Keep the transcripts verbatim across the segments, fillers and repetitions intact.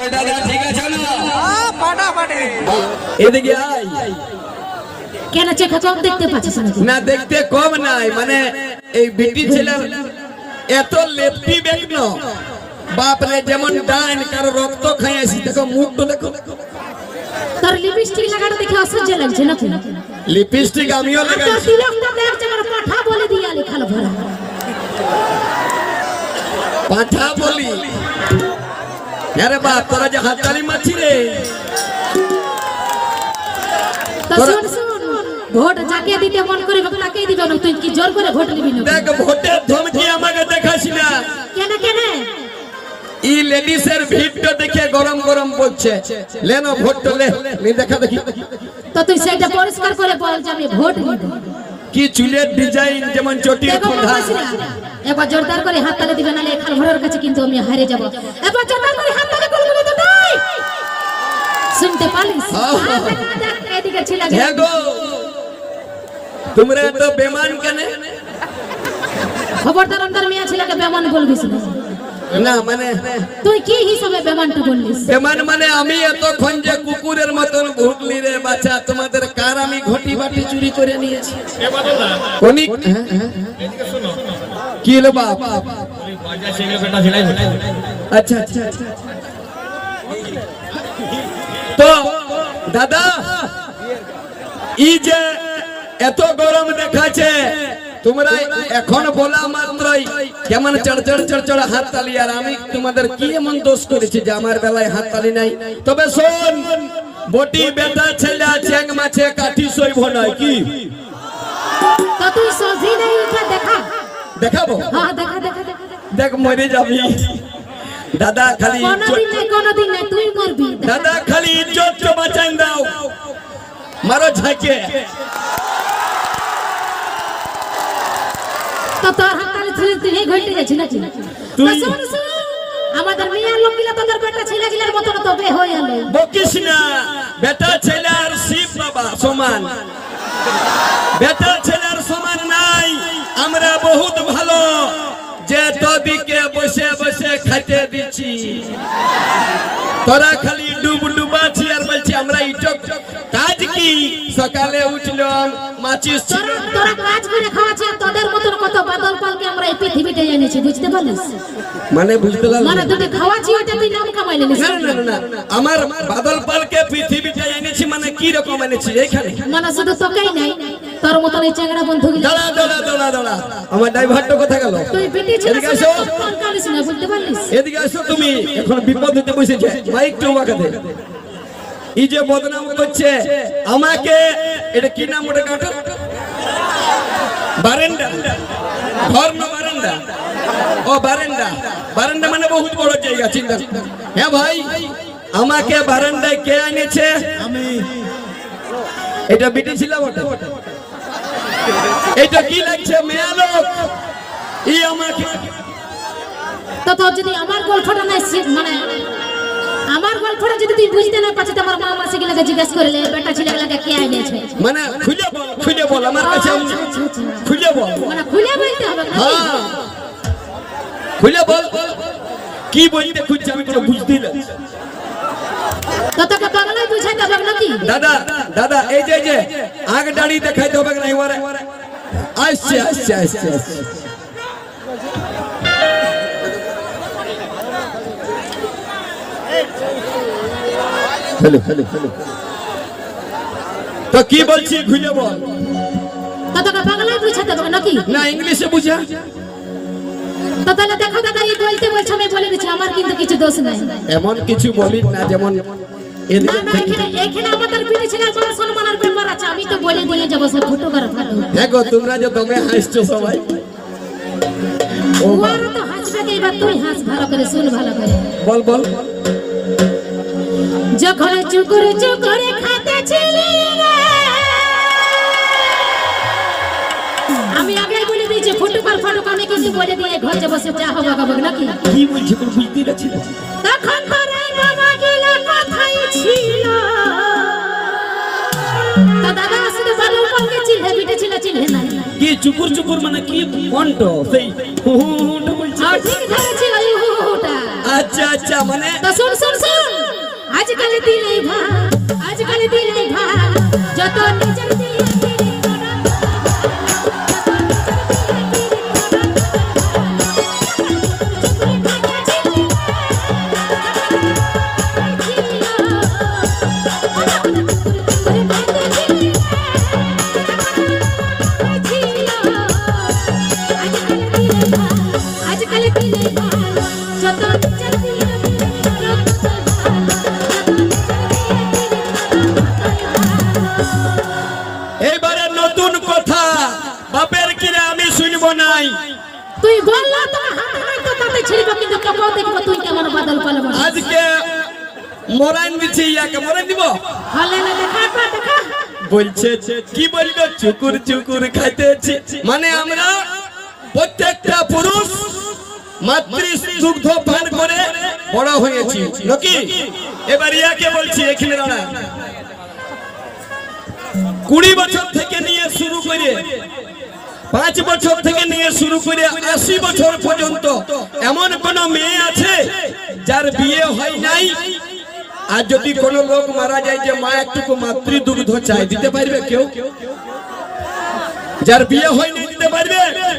দাদা ঠিক আছে না ফাটাফাটি এদিকে আয় কেন চেখা কম দেখতে পাচ্ছিস না দেখতে কম নাই মানে এই বিটি ছেলে এত লেপটি বেগন বাপ রে যেমন ডাইন কারো রক্ত খাইছি দেখো মুখ তো দেখো তোর লিপস্টিক লাগানো দেখে অসহ্য লাগছে নাকি লিপস্টিক আমিও লাগাই তোর তিলকটা দেখ যেমন পাঠা বলে দিয়া লেখালো ভরা পাঠা বলি আরে বাপ তোরা যে হাততালি মারছি রে তো শুন শুন ভোট যাকে দিতে মন করে তাকেই দিবে না তুই কি জোর করে ভোট নিবি না দেখ ভোটের ধমকি আমাকে দেখাইস না কেন কেন ই লেডিসের ভিড়টা দেখে গরম গরম বলছে লেনো ভোট লে নি দেখা দেখি তো তুই সেটা পরিষ্কার করে বল যে আমি ভোট নিব কি চুলের ডিজাইন যেমন চটি খোঁধা একবার জোরদার করে হাত তালে দিবে না লেখাল ভরার কাছে কিন্তু আমি হারে যাব একবার জোরদার করে হাত তালে করবি তো তাই শুনতে পালিস এদিকে ছিলা হে গো তোমরা তো বেমান কেন খবরদার অন্তর মিয়া ছিলাকে বেমান বলবিস না না মানে তুই কি হিসাবে বেমানটা বললিস বেমান মানে আমি এতক্ষণ যে কুকুরের মতন ভুগলি রে বাচ্চা তোমাদের কার আমি ঘটি বাটি চুরি করে নিয়েছি কোনি কি হলো বাপ আচ্ছা আচ্ছা তো দাদা ই যে এত গরম দেখাচ্ছে তোমরা এখন বলা মাত্রই কেমন চড়চড় চড়চড় হাত তালি আর আমি তোমাদের কি এমন দোষ করেছি যে আমার বেলায় হাত তালি নাই তবে শোন বটি বেটা ছেলে চেং মাছে কাঠি সইব নয় কি তো তুই সোজি নাই উঠা দেখা দেখাবো হ্যাঁ দেখা দেখা দেখ মরে যাবি দাদা খালি কোনদিন নাই কোনদিন নাই তুই মরবি দাদা খালি ইজ্জত বাঁচাই দাও মারো ঝাঁকে তো তোর হাত তালে ছেলে তুই ঘটে যাচ্ছিস নাকি তুই আমাদের মিয়ার লোকিলা তোদের বেটা ছেলে গিলার মত তো বে হই আলে বকিস না বেটা ছেলে আর শিব বাবা সমান বেটা ছেলে আর সমান নাই আমরা বহুত ভালো যে তোদিকে বসে বসে খাইতে দিচ্ছি তোরা খালি ডুব ডুবাছি আর বলছি আমরা ইটক কাজ কি সকালে উঠলাম মাছিস ছিল তোরা কাজ করে খাওয়াছিস তোদের মতন কত বাদল পালকে আমরা এই পৃথিবীতে এনেছি বুঝতে পারলিস মানে বুঝতে লাগলো মানে তুই খাওয়াছি ওটা তুই নাম কামাইলি না না না আমার বাদল পালকে পৃথিবীতে এনেছি মানে কি রকম এনেছি এইখানে মানে শুধু তোকেই নাই তোর মতন এই চেংড়া বন্ধু গিলা দাঁড়া দাঁড়া দাঁড়া দাঁড়া আমার ড্রাইভারটা কোথায় গেল তুই বেটি ছিল এদিকে আসো কোন কালিস না বুঝতে পারলিস এদিকে আসো তুমি এখন বিপদ হতে বসেছে মাইক তো আমাকে দে এই যে বদনাম করছে আমাকে এটা কি নাম ওটা কাটো বারান্দা ঘর না বারান্দা ও বারান্দা বারান্দা মানে বহুত বড় জায়গা চিন্তা হ্যাঁ ভাই আমাকে বারান্দায় কে এনেছে আমি এটা বিটি ছিল ওটা এটা কি লাগছে মেয়ে লোক ই আমাকে তো তোর যদি আমার গল্পটা নাই মানে আমার গল্পটা যদি তুই বুঝতে না পারছিস আমার মা মাসি গিলাকে জিজ্ঞেস করলে বেটা ছেলেগুলোকে কে আইনেছে মানে খুলে বল খুলে বল আমার কাছে খুলে বল মানে খুলে বলতে হবে হ্যাঁ খুলে বল কি বলতে খুঁজছে আমি তো বুঝতেই না তো তোকে বাংলায় বুঝাইতে হবে নাকি দাদা দাদা এই যে যে আগ দাড়ি দেখাইতে হবে না এবারে আসছে আসছে আসছে আসছে হ্যালো হ্যালো হ্যালো তো কি বলছি খুলে বল তো তোকে বাংলায় বুঝাইতে হবে নাকি না ইংলিশে বুঝা তো তাহলে দেখো দাদা এই বলতে বলছো আমি বলে দিচ্ছি আমার কিন্তু কিছু দোষ নাই এমন কিছু বলি না যেমন না না এখানে এখানে আমাদের বিটি ছেলের মান সম্মানের ব্যাপার আছে আমি তো বলে দিয়ে যাব সব ফটো করে ফটো দেখো তোমরা যে দমে হাসছো সবাই ও ওর তো হাসবে কে এবার তুই হাস ভালো করে শুন ভালো করে বল বল যখন চুকুর চুকুরে খাতেছিলি রে আমি আগে বলে দিয়েছি ফটো কর ফটো আমি কিন্তু বলে দিয়ে ঘরে বসে চা হবে গাবো নাকি কি বলছি কোন বুঝতে পারছি না তখন ধরে বাবা গিলা কথাই ছিল তো দাদা আসলে ভালো পালকে চিল্লে বিটে ছিল চিল্লে নাই কি চুকুর চুকুর মানে কি কণ্ঠ সেই হুহুটা বলছি আর ঠিক ধরেছিল ওটা আচ্ছা আচ্ছা মানে তো শুন শুন শুন আজকাল দিলে ভাই আজকাল দিলে ভাই যত নিজের দিয়ে তুই বললা তো হাতে নাই তো তাতে ছিড়ব কিন্তু কপাও দেখব তুই কেমন বাদল পালব আজকে মরান দিছি ইয়াকে মরান দিব হলে না দেখা দেখা বলছে কি বলবে চুকুর চুকুর খাইতেছি মানে আমরা প্রত্যেকটা পুরুষ মাতৃ দুগ্ধ পান করে বড় হয়েছি নাকি এবার ইয়াকে বলছি এখানে দাঁড়া কুড়ি বছর থেকে নিয়ে শুরু করে পাঁচ বছর থেকে নিয়ে শুরু করে আশি বছর পর্যন্ত এমন কোন মেয়ে আছে যার বিয়ে হয় নাই আর যদি কোন লোক মারা যায় যে মা একটুকু মাতৃ দুগ্ধ চায় দিতে পারবে কেউ যার বিয়ে হয়নি দিতে পারবে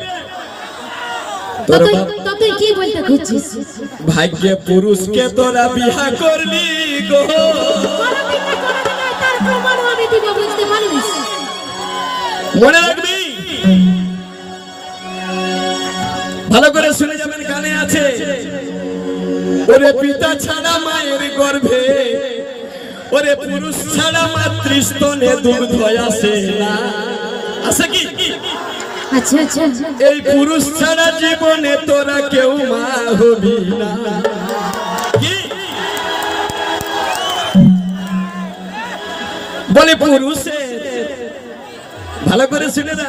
তো তুই তো তুই কি বলতে খুঁজছিস ভাগ্যে পুরুষকে তোরা বিয়া করলি গো তার প্রমাণ আমি দিব বুঝতে পারিস মনে রাখবি ভালো করে শুনে যাবেন গানে আছে ওরে পিতা ছাড়া মায়ের গর্ভে ওরে পুরুষ ছাড়া মাতৃস্তনে দুগ্ধ আসে না আসে কি আচ্ছা আচ্ছা এই পুরুষ ছাড়া জীবনে তোরা কেউ মা হবি না কি বলে পুরুষে ভালো করে শুনে না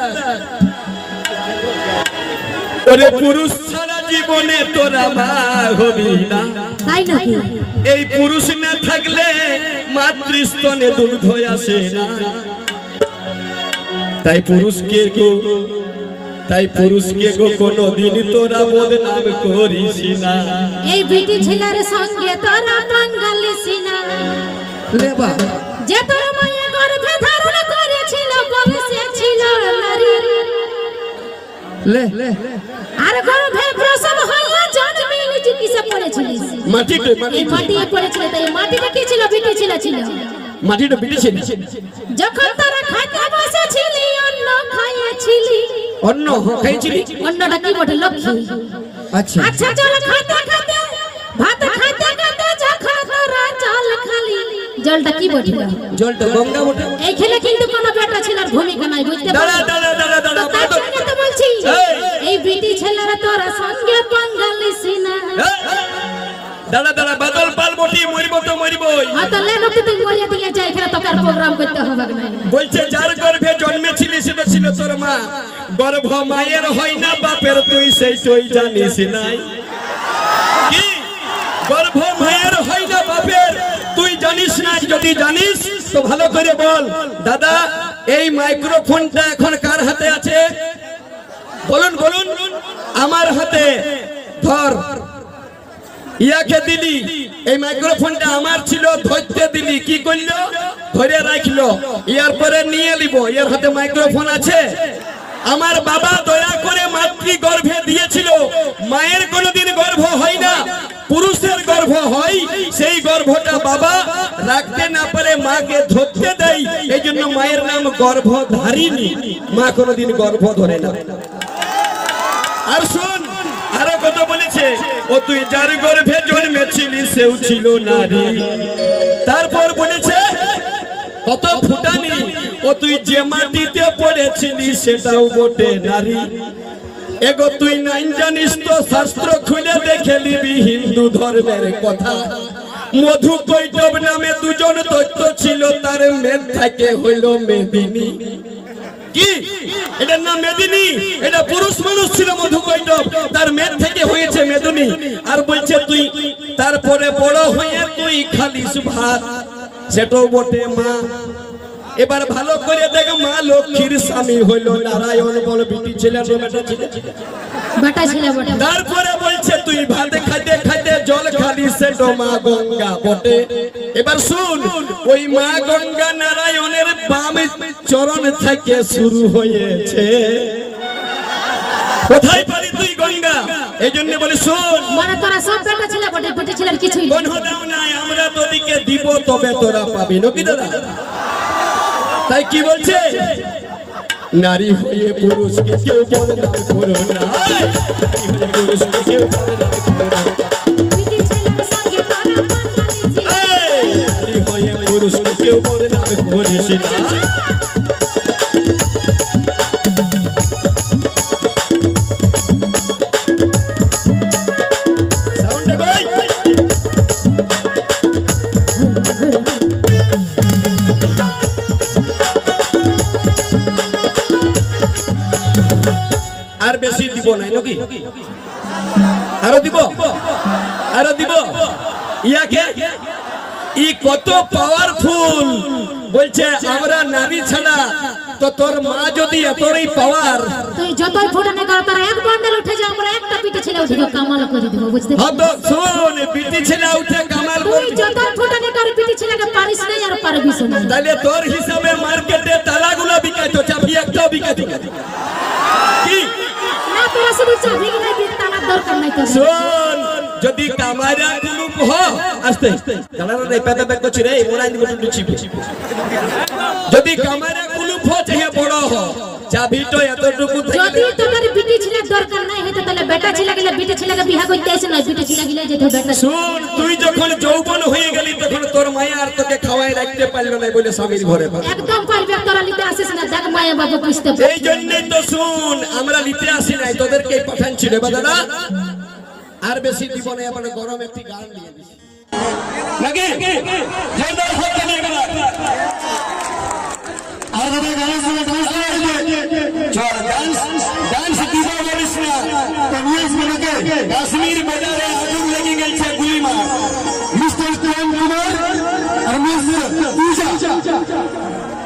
ওরে পুরুষ ছাড়া জীবনে তোরা মা হবি না তাই নাকি এই পুরুষ না থাকলে মাতৃস্তনে দুগ্ধ আসে না তাই পুরুষকে গো তাই পুরুষকে গো কোনদিন তোরা বদনাম করিস না এই বিটি ছেলের সঙ্গে তোরা পাঙ্গালিস না লেবা যে তোর মায়া গর্ভে ধারণ করেছিল বংশে ছিল নারী লে লে আর গর্ভে প্রসব হইয়া জন্মিল কিসে পড়েছিলিস মাটিতে এই মাটিতে পড়েছিল তাই মাটিটা কি ছিল বিটি ছিল ছিল মাটিটা বিটি ছিল যখন তোরা খাইতে বসেছিলি অন্ন খাইয়েছিলি অন্ন খাইছিলি অন্নটা কি বটে লক্ষ্মী আচ্ছা আচ্ছা চল খাইতে খাইতে ভাত খাইতে খাইতে যখন তোরা জল খালি জলটা কি বটে জলটা গঙ্গা বটে এইখানে কিন্তু কোনো বেটা ছেলের ভূমিকা নাই বুঝতে দাঁড়া পারছিস দাঁড়া দাঁড়া দাঁড়া তার জন্য তো বলছি এই বিটি ছেলেরা তোরা সঙ্গে পাঙ্গালিস না দাঁড়া দাঁড়া বাদল পাল বটি মরিব তো মরিবই হ্যাঁ তো লেন তুই মরিয়া দিয়ে যাই এখানে তোকার প্রোগ্রাম করতে হবে না বলছে যার গর্ভে জন্মেছিলি সেটা ছিল তোর মা গর্ভ মায়ের হয় না বাপের তুই সেই তুই জানিস নাই কি গর্ভ মায়ের হয় না বাপের তুই জানিস না যদি জানিস তো ভালো করে বল দাদা এই মাইক্রোফোনটা এখন কার হাতে আছে বলুন বলুন আমার হাতে ধর ইয়াকে দিলি এই মাইক্রোফোনটা আমার ছিল ধরতে দিলি কি করলো ধরে রাখলো ইয়ার পরে নিয়ে নিব এর হাতে মাইক্রোফোন আছে আমার বাবা দয়া করে মাতৃ গর্ভে দিয়েছিল মায়ের কোনোদিন গর্ভ হয় না পুরুষের গর্ভ হয় সেই গর্ভটা বাবা রাখতে না পারে মাকে ধরতে দেয় এই জন্য মায়ের নাম গর্ভধারিণী মা কোনোদিন গর্ভ ধরে না আর শুন আরো কত বলেছে ও তুই যার গর্ভে জন্মেছিলি সেও ছিল নারী তারপর বলেছে কত ফুটানি ও তুই যে মাটিতে পড়েছিলি সেটাও বটে নারী এগো তুই নাই জানিস তো শাস্ত্র খুলে দেখে নিবি হিন্দু ধর্মের কথা মধু কৈটব নামে দুজন দৈত্য ছিল তার মেদ থেকে হইল মেদিনী কি এটার নাম মেদিনী এটা পুরুষ মানুষ ছিল মধু কৈটব তার মেদ থেকে হয়েছে মেদিনী আর বলছে তুই তারপরে বড় হয়ে তুই খালিস ভাত সেটাও বটে মা এবার ভালো করে দেখ মা লক্ষ্মীর স্বামী হইল নারায়ণ বল বিটি ছেলে বেটা ছেলে বেটা ছেলে বটে তারপরে বলছে তুই ভাত খাইতে খাইতে জল খালি সে মা গঙ্গা বটে। এবার শুন, ওই মা গঙ্গা নারায়ণের বাম চরণ থেকে শুরু হয়েছে। কোথায় পারি তুই গঙ্গা? এই জন্য বলে শুন, মানে তোরা সব বেটা ছেলে বটে, বেটা ছেলের কিছুই কোন হদাও নাই, আমরা তোদিকে দিব তবে তোরা পাবি নাকি দাদা? তাই কি বলছে, নারী হয়ে পুরুষকে কেউ বদনাম করো না, নারী হয়ে পুরুষকে কেউ বদনাম করো না, বিটি ছেলের সঙ্গে তোরা পাল্লা এই, নারী হয়ে পুরুষকে কেউ বদনাম করিস না। সাউন্ড কই? আর বেশি দিব নাই নাকি? আরো দিব, আরো দিব। ইয়াকে ই কত পাওয়ারফুল, বলছে আমরা নারী ছাড়া তো তোর মা যদি এতই পাওয়ার, তুই যতই ফুটানে কর তোরা এক বান্ডেল উঠে যা, আমরা একটা বিটি ছেলে উঠে কামাল করে দিব, বুঝতে হ্যাঁ তো শুন, বিটি ছেলে উঠে কামাল তুই করবি, যতই ফুটানে কর বিটি ছেলেকে পারিস নাই আর পারবিস না। তাহলে তোর হিসাবে মার্কেটে তালাগুলো বিকাইতো, চাবি একটাও বিকাইতো কি? না তোরা শুধু চাবি নাই দিন, তার দরকার নাই তোর। শোন, যদি কামারা কুলুপ হ, আস্তে জানার নাই পেটা ব্যাগ করছি রে, মোরাই দিব টুটু চিপ। যদি কামারা কুলুপ হ চাহে বড় হ, চাবি তো এতটুকু যদি তোদের বিটি ছেলে দরকার নাই হইতো তাহলে বেটা ছেলে গেলে বিটি ছেলেকে বিয়া করতে আসে না, বিটি ছেলে গেলে যেত বেটা। শুন, তুই যখন যৌবন হয়ে গেলি তখন তোর মায়া আর তোকে খাওয়াই রাখতে পারলো না বলে স্বামীর ঘরে একদম পারবে, তোরা নিতে আসিস না, দেখ মায়া বাবা বুঝতে পারে। এই জন্যই তো শুন, আমরা নিতে আসি নাই, তোদেরকে পাঠাচ্ছি রে দাদা। আর বেশি দিব না, মানে গরম একটি গান নিয়ে দিছি নাকি? জোরদার হতে না গেল আর দাদা গান শুনে ডান্স করে চল, ডান্স ডান্স দিব বলিস না, তমিজ মনকে কাশ্মীর বাজারে আগুন লেগে গেছে গুলি মার, মিস্টার প্রেম কুমার আর মিস পূজা